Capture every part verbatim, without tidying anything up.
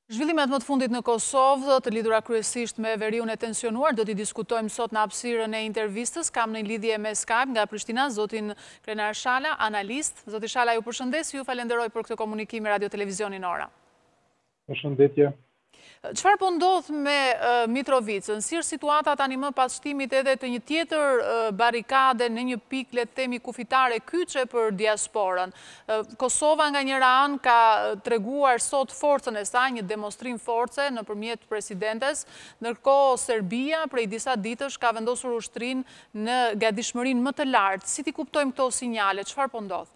Zhvillimet më të fundit në Kosovë, të lidhura kryesisht me veriun e tensionuar, do t'i diskutojmë sot në hapësirën e intervistës. Kam në lidhje me Skype nga Prishtina, zotin Krenar Shala, analist. Zoti Shala, ju përshëndes, ju falenderoj për këtë komunikim me Radio Televizionin Ora. Përshëndetje. Çfarë po ndodh me Mitrovicën? Si është situata tani më pas shtimit edhe të një tjetër barikade në një pikë, le të themi, kufitare kyçe për diasporën? Kosova nga njëra anë ka treguar sot forcën e saj, një demonstrim force nëpërmjet presidentes, ndërkohë Serbia prej disa ditësh ka vendosur ushtrinë në gatishmërinë më të lartë. Si ti kuptojmë këto sinjale? Çfarë po ndodh?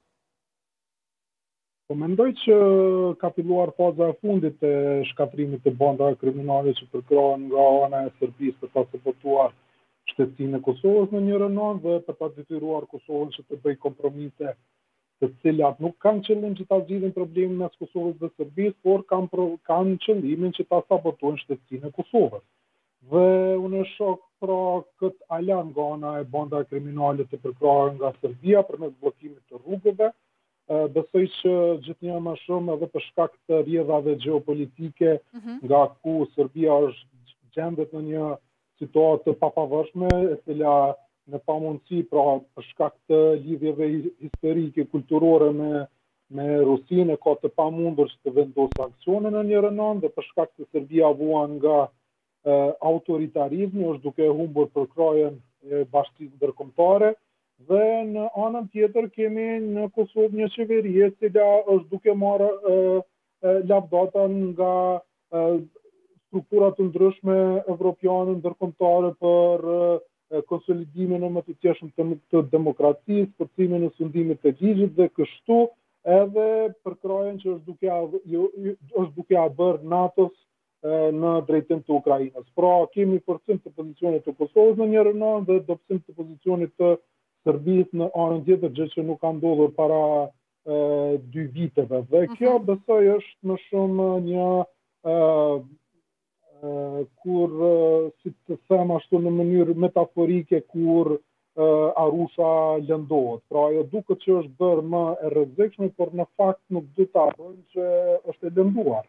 Po mendoj që ka filluar faza e fundit e shkatrimit të bandave kriminale që përkrahen nga ana e Serbisë për ta sabotuar shtetësinë e Kosovës në njërin anë dhe për ta detyruar Kosovën që të bëjë kompromise të cilat nuk kanë qëllim që ta zgjidhin problemin mes Kosovës dhe Serbisë, por kanë kanë qëllimin që ta sabotojnë shtetësinë e Kosovës. Dhe unë shoh pra këtë alarm nga ana e bandave kriminale të përkrahen nga Serbia përmes bllokimit të rrugëve. Besoj që gjithnjë më shumë edhe për shkak të rrjedhave gjeopolitike, nga ku Serbia është gjendet në një situatë të papavarshme, e cila në pamundësi, pra për shkak të lidhjeve historike, kulturore me me Rusinë, ka të pamundur që të vendosë sanksione në njërin anë, dhe për shkak të Serbia vuan nga autoritarizmi, është duke humbur përkrajen e bashkisë ndërkombëtare. Dhe në anën tjetër kemi në Kosovë një qeveri e cila është duke marrë lavdata nga struktura të ndryshme evropiane ndërkombëtare për konsolidimin e më të tjeshëm të demokracisë, përcimin e sundimit të ligjit dhe kështu edhe përkrajen që është duke është duke a bërë NATO-s në drejtim të Ukrainës. Pra kemi forcim të pozicionit të Kosovës në njërin anë dhe dobësim të pozicionit të Serbisë në anën tjetër, gjë që nuk ka ndodhur para e, dy viteve. Dhe kjo besoj është më shumë një e, e, kur, si të them ashtu në mënyrë metaforike, kur e, Arusha lëndohet. Pra ajo duket që është bërë më e rrezikshme, por në fakt nuk do ta bëjmë që është e lënduar.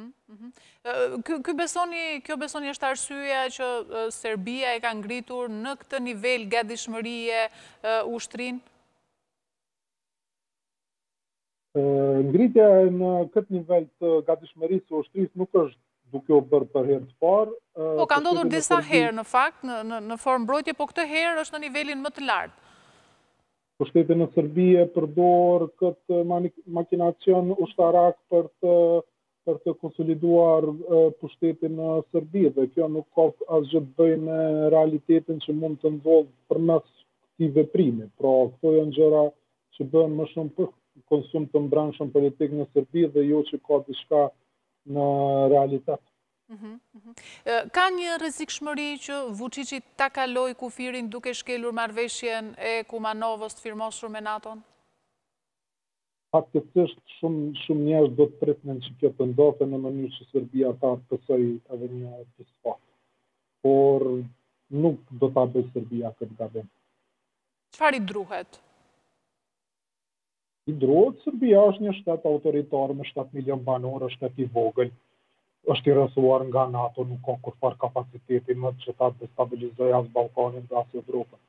Ky besoni, kjo besoni është arsyeja që Serbia e ka ngritur në këtë nivel gatishmërie ushtrinë? Ngritja në këtë nivel të gatishmërisë së ushtrisë nuk është duke u bërë për herë të parë. Po ka ndodhur disa herë në fakt në në, në formë mbrojtje, po këtë herë është në nivelin më të lartë. Pushteti në Serbi e përdor këtë makinacion ushtarak për të për të konsoliduar pushtetin në Serbi, dhe kjo nuk ka asgjë të bëjë me realitetin që mund të ndodhë përmes këtij veprimi. Pra, këto janë gjëra që bëhen më shumë për konsum të mbrëmshëm politik në Serbi dhe jo që ka diçka në realitet. Ka një rrezikshmëri që Vučići ta kaloj kufirin duke shkelur marrëveshjen e Kumanovës të firmosur me NATO-n? Fatkesisht shumë shumë njerëz do të pritnin që kjo të ndodhte në mënyrë që Serbia ta pësoj edhe një dispat. Por nuk do ta bëjë Serbia këtë gabim. Çfarë i druhet? I druhet Serbia është një shtet autoritar me shtat milion banorë, shtet i vogël, është i rrethuar nga NATO, nuk ka kurfar kapaciteti më që ta destabilizojë as Ballkanin dhe as Evropën.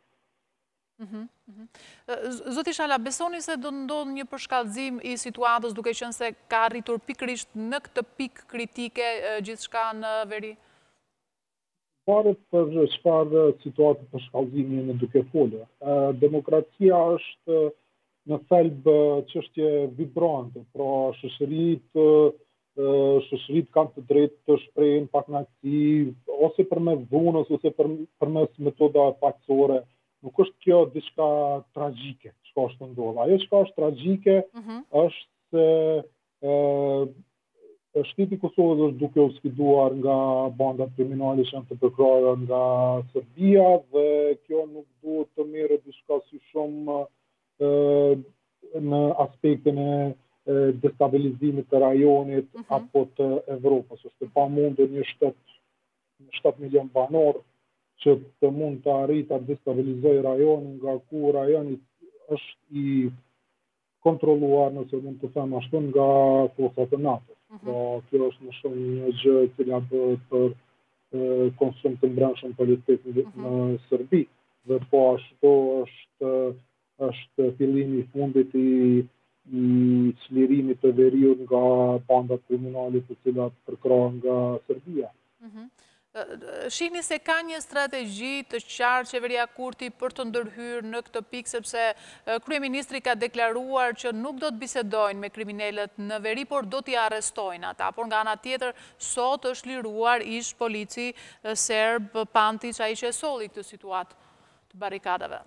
Zoti Shala, besoni se do ndodhë një përshkallëzim i situatës duke qenë se ka arritur pikërisht në këtë pikë kritike gjithçka në veri? Varet për çfarë situatë përshkallëzimi në duke folur. Demokracia është në thelb çështje vibrante, pra shoqëritë shoqëritë kanë të drejtë të shprehin pakënaqësi ose përmes dhunës ose përmes metodave paqësore. Nuk është kjo diçka tragjike, çka është ndodhur. Ajo çka është tragjike është se shteti i Kosovës është duke u sfiduar nga bandat kriminale që janë të përkrahura nga Serbia dhe kjo nuk duhet të merret diçka si shumë në aspektin e destabilizimit të rajonit apo të Evropës. Është e pamundur një shtet me shtat milion banor që të mund të arrit të destabilizoj rajonin, nga ku rajoni është i kontrolluar, nëse mund të them ashtu, nga forcat e NATO. Pra, kjo është më shumë një gjë e cila bëhet për e, konsum të mbrëmshëm politik në, në Serbi. Dhe po ashtu është është fillimi i fundit i i çlirimit të veriut nga bandat kriminale të cilat përkrahen nga Serbia. Shihni se ka një strategji të qartë qeveria Kurti për të ndërhyrë në këtë pikë, sepse kryeministri ka deklaruar që nuk do të bisedojnë me kriminalët në veri, por do t'i arrestojnë ata. Por nga ana tjetër, sot është liruar ish polici serb Pantić, ai që e solli këtë situatë të barikadave.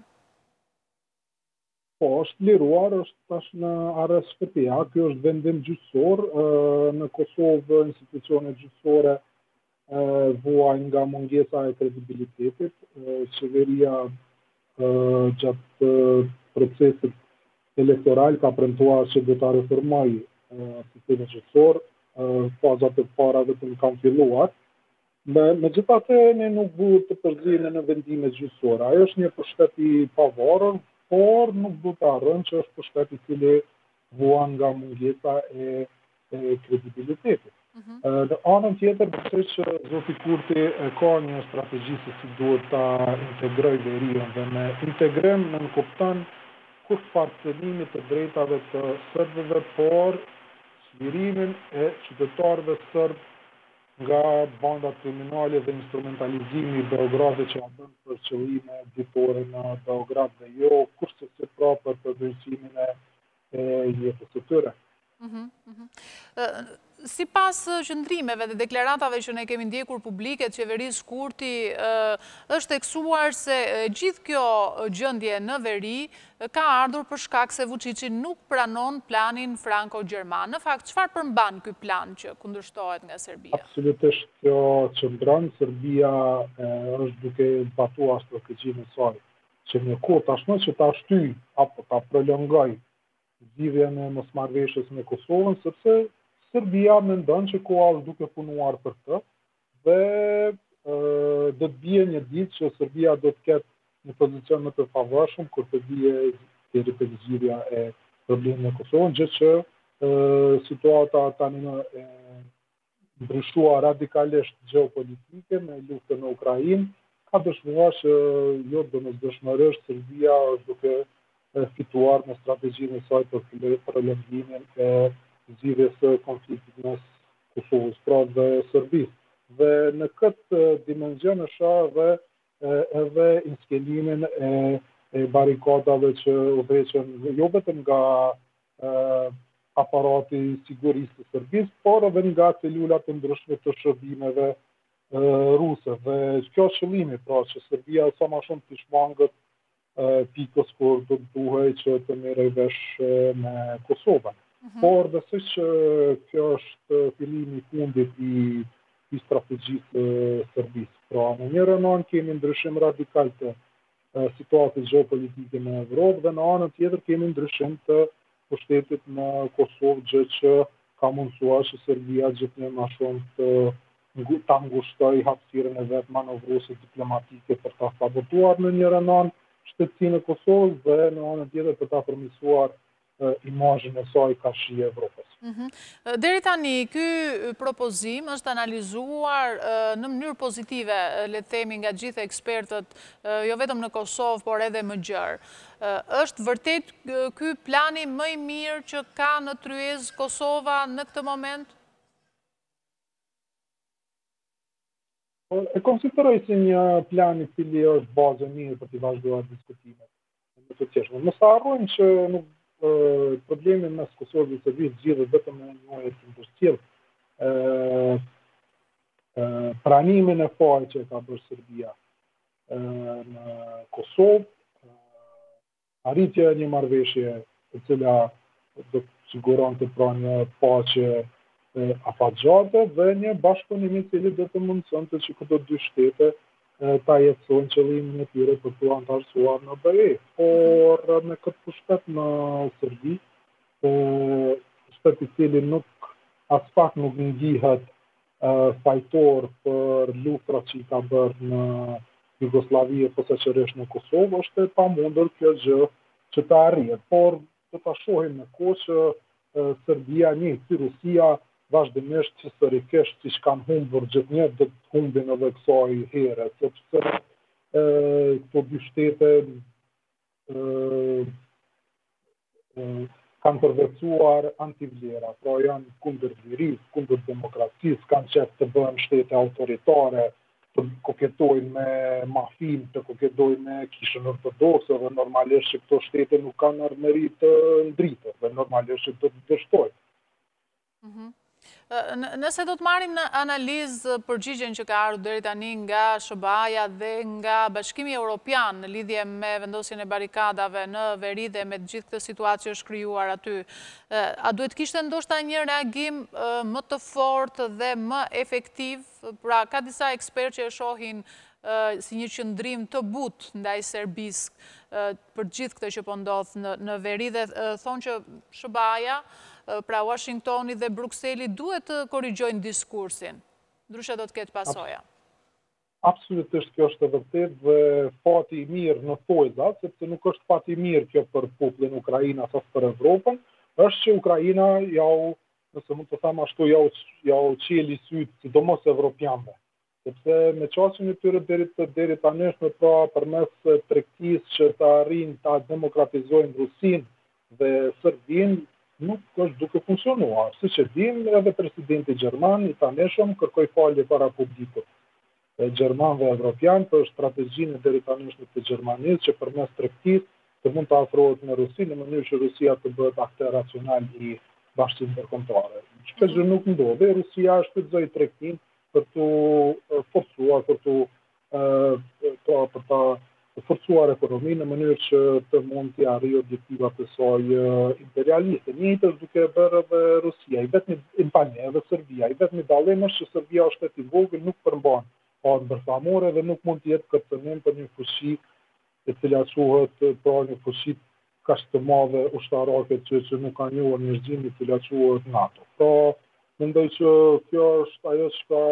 Po, është liruar, është tash në arrest shtëpia. Ky është vendim gjyqësor. Në Kosovë institucionet gjyqësore vuajnë nga mungesa e kredibilitetit. Qeveria gjatë procesit elektoral ka premtuar që do ta reformojë sistemin gjyqësor. Fazat e para vetëm kanë filluar. Megjithatë, ne nuk duhet të përzihemi në vendimet gjyqësore. Ajo është një pushtet i pavarur, por nuk du të harrojmë që është pushtet i cili vuan nga mungesa e, e kredibilitetit. Në anën tjetër, besoj që zoti Kurti ka një strategji se si duhet ta integroj veriun, dhe me integrim në kupton kushfarcëlimit të drejtave të serbëve, por çlirimin e qytetarëve serb nga bandat kriminale dhe instrumentalizimi i Beogradit që janë bërë për qëllime ditore në Beograd dhe jo kurse se pra për përmirësimin e jetës së tyre. Si pas qëndrimeve dhe deklaratave që ne kemi ndjekur publike të qeverisë Kurti, është teksuar se gjithë kjo gjendje në veri ka ardhur për shkak se Vučići nuk pranon planin franko-gjerman. Në fakt, çfarë përmban ky plan që kundërshtohet nga Serbia? Absolutisht kjo qëndron. Serbia është duke zbatuar strategjinë e saj që një kohë tashmë që ta shtyj apo ta prolongoj zgjidhjen e mosmarrëveshjes me Kosovën, sepse Serbia mendon që koha është duke punuar për të dhe do të bie një ditë që Serbia do të ketë një pozicion më të favorshëm kur të bie deri te zgjidhja e problemit me Kosovën, gjë që e, situata tani më e ndryshuar radikalisht gjeopolitike me luftën në Ukrainë, ka dëshmuar që jo domosdoshmërisht Serbia është duke fituar në strategjinë e saj për prolongimin e zgjidhjes së konfliktit mes Kosovës pra dhe Serbisë. Dhe në këtë dimension është edhe edhe inskelimin e, e barikadave që udhëheqen jo vetëm nga e, aparati i sigurisë të Serbisë, por edhe nga celulat të ndryshme të shërbimeve e, ruse. Dhe kjo është qëllimi, pra që Serbia sa më shumë të shmangët pikës kur të duhej që të merrej vesh me Kosovën. Por besoj që kjo është fillimi i fundit i, i strategjisë të Serbisë. Pra në njërin anë kemi ndryshim radikal të situatës gjeopolitike në Evropë dhe në anën tjetër kemi ndryshim të pushtetit në Kosovë, gjë që ka mundësuar që Serbia gjithnjë më shumë të ta ngushtoj hapësirën e vet manovruese diplomatike për ta sabotuar në njërin anë shtetësinë e Kosovës dhe në anën tjetër për ta përmirësuar imazhin e saj ka shi e Evropës. Mm-hmm. Deri tani, ky propozim është analizuar në mënyrë pozitive, le të themi nga gjithë ekspertët, jo vetëm në Kosovë, por edhe më gjerë. Është vërtet ky plani më i mirë që ka në tryezë Kosova në këtë moment? E konsideroj si një plan i cili është bazë e mirë për të vazhduar diskutimet në të tjeshme. Mos harrojmë që nuk problemi mes Kosovës dhe Serbisë zgjidhet vetëm në një të ndërcjell pranimin e parë që ka bërë Serbia në Kosovë, arritja e një marrëveshje e cila do të siguronte pra një paqe afatgjate dhe një bashkëpunim i cili do të mundësonte që këto dy shtete ta jetësojnë qëllimin e tyre për të antarësuar në B E. Por me këtë pushtet në Serbi, pushtet i cili nuk as pak nuk ndihet fajtor për luftrat që i ka bërë në Jugosllavi e posaçërisht në Kosovë, është e pamundur kjo gjë që të arrihet. Por do ta shohim në kohë që Serbia, një si Rusia, vazhdimisht historikisht siç kanë humbur gjithnjë do të humbin edhe kësaj here, sepse këto dy shtete kanë përvecuar antivlera, pra janë kundër lirisë, kundër demokracisë, kanë qef të bëhen shtete autoritare, të koketojnë me mafin, të koketojnë me kishën ortodokse, dhe normalisht që këto shtete nuk kanë armëri të ndritë, dhe normalisht që do të dështojnë. Nëse do të marrim në analizë përgjigjen që ka ardhur deri tani nga S B A-ja dhe nga Bashkimi Evropian në lidhje me vendosjen e barikadave në veri dhe me gjithë këtë situatë që është krijuar aty, a duhet kishte ndoshta një reagim më të fortë dhe më efektiv? Pra, ka disa ekspertë që e shohin si një qëndrim të butë ndaj Serbisë për gjithë këtë që po ndodh në veri dhe thonë që S B A-ja, pra Washingtoni dhe Brukseli duhet të korrigjojnë diskursin, ndryshe do të ketë pasoja. Absolutisht kjo është e vërtet dhe fati i mirë në thojza, sepse nuk është fati i mirë kjo për popullin Ukraina as për Evropën, është që Ukraina jau, nëse mund të them ashtu, jau jau qeli syt sidomos evropianëve. Sepse me qasjen e tyre deri deri tani me pra përmes tregtisë që të arrijnë ta demokratizojnë Rusinë dhe Serbinë, nuk është duke funksionuar. Siç e dim, edhe presidenti gjerman i tanishëm kërkoi falje para publikut gjerman dhe evropian për strategjinë deri tani të Gjermanisë që përmes tregtisë të mund të afrohet me Rusinë në mënyrë që Rusia të bëhet aktor racional i bashkisë ndërkombëtare. Çfarë gjë nuk ndodhi, Rusia shfrytëzoi tregtinë për të forcuar, për të për të forcuar ekonominë në mënyrë që të mund të arrijë objektivat e saj imperialiste. Njëjtë është duke bërë edhe Rusia, i vetmi Albania dhe Serbia, i vetmi dallim është që Serbia është shtet i vogël, nuk përmban anë bërthamore dhe nuk mund të jetë kërcënim për një fuqi e cila quhet pra një fuqi kaq të madhe ushtarake që, që nuk ka njohur një zgjidhje e cila quhet NATO. Pra, mendoj që kjo është ajo që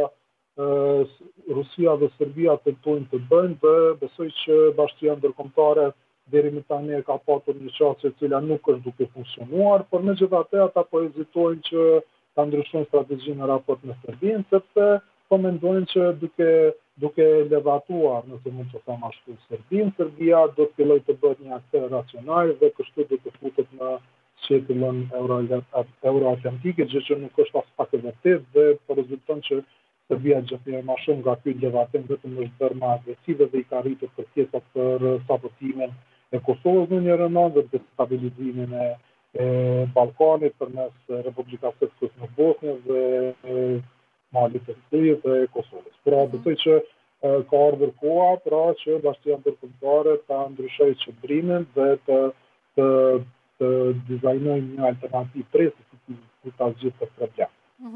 Rusia dhe Serbia tentojnë të bëjnë dhe besoj që bashkia ndërkombëtare deri më tani ka patur një çështje e cila nuk është duke funksionuar, por megjithatë ata po hezitojnë që ta ndryshojnë strategjinë në raport me Serbinë, sepse po mendojnë që duke duke levatuar, nëse mund të them ashtu, Serbinë, Serbia do të fillojë të bëhet një aktor racional dhe kështu do të futet në qetëllën euroatlantike, gjë që nuk është as pak e vërtetë dhe po rezulton që Serbia gjithnjë më shumë nga ky levatim vetëm është bërë më agresive dhe i ka rritur kërkesat për sabotimin e Kosovës në një rëndë dhe destabilizimin e, e Ballkanit përmes Republikës së Sërbisë në Bosnjë dhe Malit të Sërbisë dhe Kosovës. Pra besoj që e, ka ardhur koha pra që bashkia ndërkombëtare ta ndryshojë qëndrimin dhe të të, të dizajnojë një alternativë presë si ta zgjidhë këtë problem.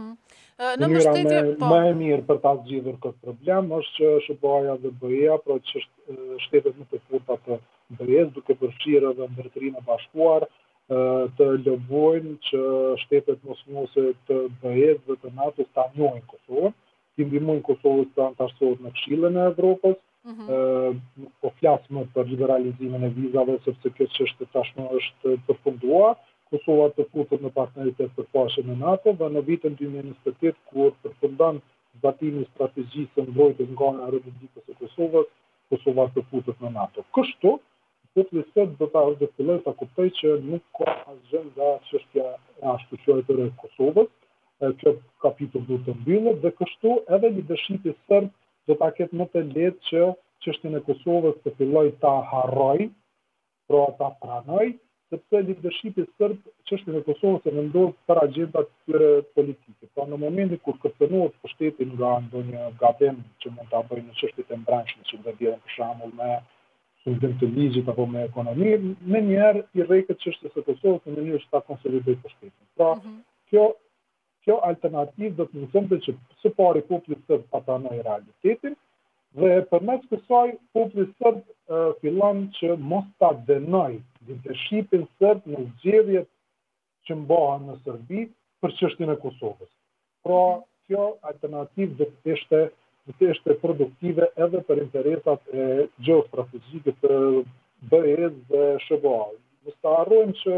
Në mbështetje, po. Më e mirë për ta zgjidhur këtë problem është që S B A-ja dhe B E-ja, pra që shtetet më të forta të B E-s, duke përfshirë edhe Mbretërinë e Bashkuar, të lobojnë që shtetet mosnjose të B E-s dhe të NATO-s ta njohin Kosovën, të ndihmojnë Kosovës të anëtarësohet në Këshillin e Evropës. Nuk po flas më për liberalizimin e vizave sepse kjo çështje tashmë është përfunduar. Kosova të futet në partneritet përpashje me NATO dhe në vitin dy mijë e njëzet e tetë kur përfundan zbatimi i strategjisë së mbrojtjes nga ana e Republikës së Kosovës, Kosova të futet në NATO. Kështu, populli serb do ta do të fillojë ta kuptojë që nuk ka asgjë nga çështja e ashtuqjetër e Kosovës. Kjo kapitull duhet të mbyllet dhe kështu edhe leadershipi serb do ta ketë më të lehtë që çështjen e Kosovës të fillojë ta harrojë, pra ta pranojë, sepse leadershipi serb çështjen e Kosovës e vendon për agjendat e tyre politike. Pra në momentin kur kërcënohet pushteti nga ndonjë gabim që mund ta bëjë në çështjet e brendshme, që do vjen për shembull me sulmim të ligjit apo me ekonomi, më njëherë i rreket çështjes së Kosovës në mënyrë që ta konsolidojë pushtetin. Pra, mm -hmm. kjo kjo alternativë do të mësonte që së pari populli serb ta pranojë realitetin dhe përmes kësaj populli serb uh, fillon që mos ta dënojë leadershipin serb në zgjedhjet që mbahen në Serbi për çështjen e Kosovës. Pra, kjo alternativë do të ishte do të ishte produktive edhe për interesat e gjeostrategjike të B E-s dhe S B A-s. Mos ta harrojmë që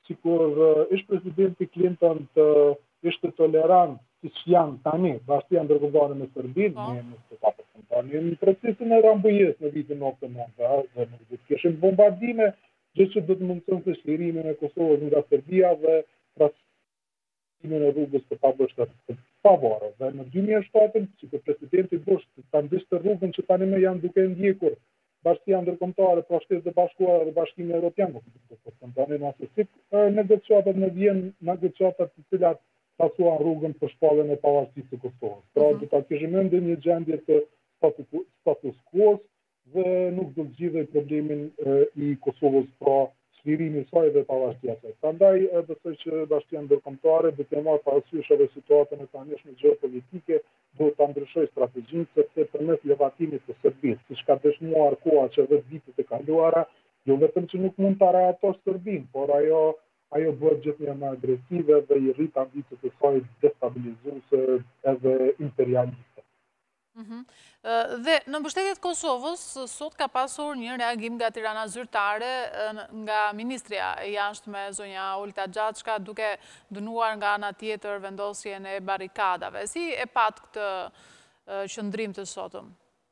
sikur ish presidenti Clinton të ishte tolerant, siç janë tani, bashkia ndërkombëtare me Serbinë, ne nuk do ta përfundoni në procesin e Rambujës në vitin nëntëdhjetë, dhe nuk do të kishim bombardime, gjë që do të mundësonte shlirimin e Kosovës nga Serbia dhe trashëgimimin e rrugës të pabërshtat të pavarur. Dhe në dy mijë e shtatë, sikur presidenti Bush ta ndishte rrugën që tani më janë duke ndjekur Bashkia ndërkombëtare, pra Shtetet e Bashkuara dhe Bashkimi Evropian, do të përfundonin ose si negociatat në Vjenë, negociatat të cilat pasuan rrugën për shpalljen e pavarësisë së Kosovës. Pra do ta kishim ende një gjendje të status quo dhe nuk do të zgjidhej problemin i Kosovës pra çlirimi i saj dhe pavarësia e saj. Prandaj besoj që Bashkia ndërkombëtare duke marrë parasysh edhe situatën e tanishme gjeopolitike, do ta ndryshoj strategjinë, sepse përmes levatimit të Serbisë, siç ka dëshmuar koha që edhe vitet e kaluara, jo vetëm që nuk mund ta reatosh Serbinë, por ajo ajo bëhet gjithnjë më agresive dhe i rrit ambicet e saj destabilizuese edhe imperialiste. Mm-hmm. Dhe në mbështetjet Kosovës, sot ka pasur një reagim nga Tirana zyrtare nga Ministria e Jashtme zonja Olta Xhaçka, duke dënuar nga ana tjetër vendosjen e barikadave. Si e pat këtë qëndrim të sotëm?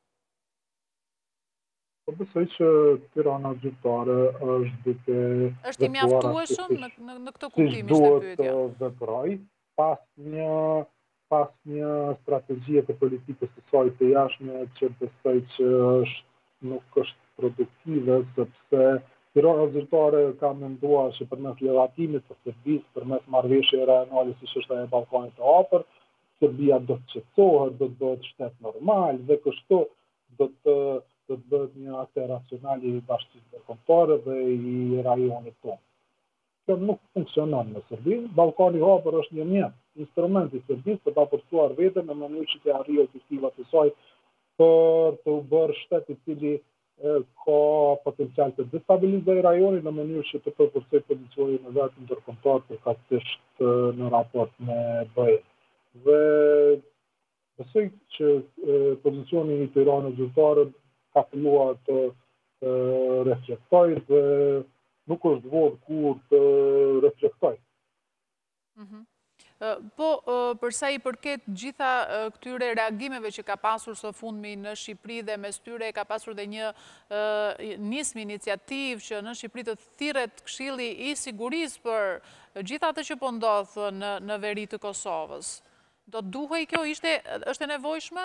Po besoj që Tirana zyrtare është duke është i mjaftueshëm në, në, në këtë kuptim ishte pyetja. Duhet të veproj pas një pas një strategjie të politikës së saj të jashtme që besoj që është nuk është produktive, sepse Tirana zyrtare ka menduar që përmes levatimit të Serbisë, përmes marrëveshjeve rajonale siç është ajo e Ballkanit të Hapër, Serbia do të qetësohet, do të bëhet shtet normal dhe kështu do të do të bëhet një aktor racional i bashkisë ndërkombëtare dhe i rajonit tonë. Kjo nuk funksionon në Serbi. Ballkani i Hapër është një mjet, instrument i Serbisë për ta forcuar veten në mënyrë që të arrijë objektivat e saj për të u bërë shtet i cili ka potencial të destabilizojë rajonin në mënyrë që të përkursojë pozicionin e vet ndërkombëtar përkatësisht në raport me B E. Dhe besoj që pozicioni i Tiranës zyrtare ka filluar të reflektoj dhe nuk është vonë kur të reflektoj. Mm-hmm. Po, përsa i përket gjitha këtyre reagimeve që ka pasur së fundmi në Shqipëri dhe mes tyre ka pasur dhe një nismë iniciativë që në Shqipëri të thirret Këshilli i Sigurisë për gjitha atë që po ndodh në, në veri të Kosovës. Do të duhej kjo, ishte, është e nevojshme?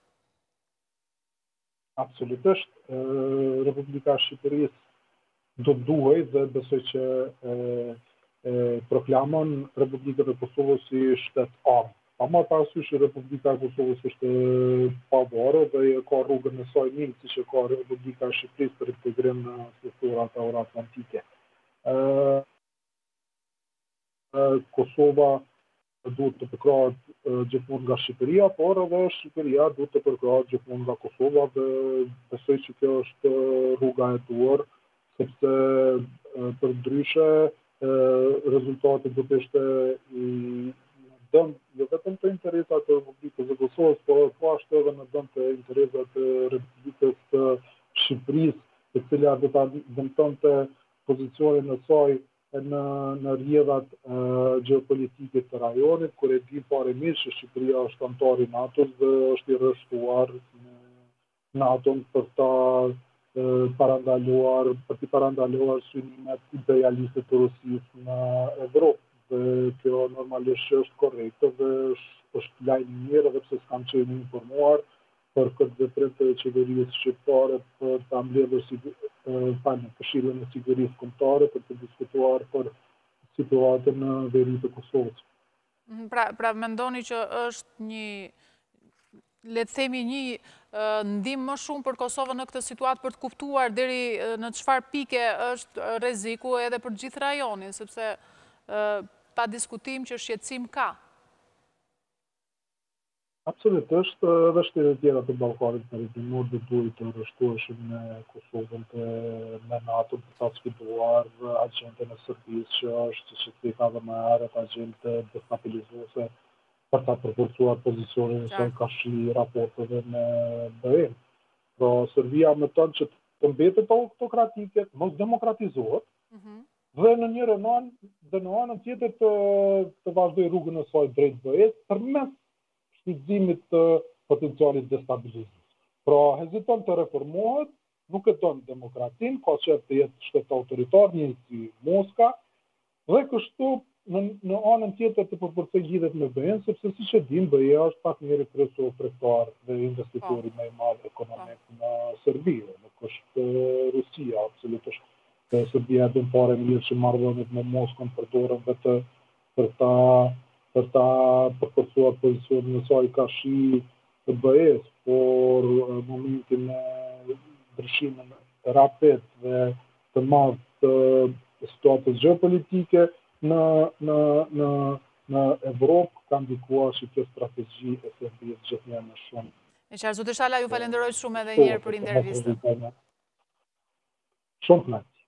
Absolutisht. Republika e Shqipërisë do të duhej dhe besoj që e, e, proklamon Republikën e Kosovës si shtet armë. Pa marrë parasysh që Republika e Kosovës është pavarur dhe ka rrugën e saj mirë siç e ka Republika e Shqipërisë për integrim në strukturat euroatlantike. Kosova duhet të përkrahet gjithmonë nga Shqipëria, por edhe Shqipëria duhet të përkrahet gjithmonë nga Kosova dhe besoj që kjo është rruga e duhur, sepse përndryshe rezultati do të ishte i dëm jo vetëm të interesat të Republikës së Kosovës, por po ashtu edhe në dëm të interesat të Republikës së Shqipërisë, e cila do ta dëmtonte pozicionin e saj në, në rrjedhat uh, gjeopolitike të rajonit, kur e di parimisht që Shqipëria është anëtar i NATO-s dhe është i rreshtuar në NATO-n për ta uh, parandaluar, për të parandaluar synimet imperialiste të Rusisë në Evropë. Dhe kjo normalisht është korrekte dhe është, është lajm i mirë edhe pse s'kam qenë informuar për këtë veprim të qeverisë shqiptare për ta mbledhur si në Këshillin e Sigurisë Kombëtare për të diskutuar për situatën në veri të Kosovës. Pra, pra mendoni që është një, le të themi një uh, ndihmë më shumë për Kosovën në këtë situatë për të kuptuar deri uh, në çfarë pike është rreziku edhe për gjithë rajonin, sepse uh, pa diskutim që shqetësim ka. Absolutisht, edhe shtetet tjera të Ballkanit Periferior do duhet të rreshtoheshin me Kosovën të me NATO për ta sfiduar agjendën e Serbisë që është që ti ka dhe më herët agjendë destabilizuese për ta përforcuar pozicionin e saj kashli raporteve me B E. Pra Serbia më tonë që të mbetet autokratike, mos demokratizohet, mm-hmm. dhe në njërën anë, dhe në anën tjetër të, të vazhdoj rrugën e saj drejt B E-s përmes shfrytëzimit të potencialit destabilizues. Pra, heziton të reformohet, nuk e don demokratin, ka qef të jetë shtet autoritar, një si Moska, dhe kështu në, në anën tjetër të përpërcej lidhet me B E-n, sepse si që dim, B E-a është partneri kryesor tregtar dhe investitori më i madh ekonomik në Serbi, nuk është Rusia, absolutisht. Serbia e pare në që marrëdhëniet me Moskën përdorën dhe të për ta për ta përkërcuar pozicionin e saj ka shi të B E-s, por në momentin e ndryshimin rapid dhe të madh të situatës gjeopolitike në në në në Evropë ka ndikuar që kjo strategji e Serbisë gjithnjë më shumë. E qartë, zoti Shala, ju falenderoj shumë edhe një herë për intervistën. Shumë knaq.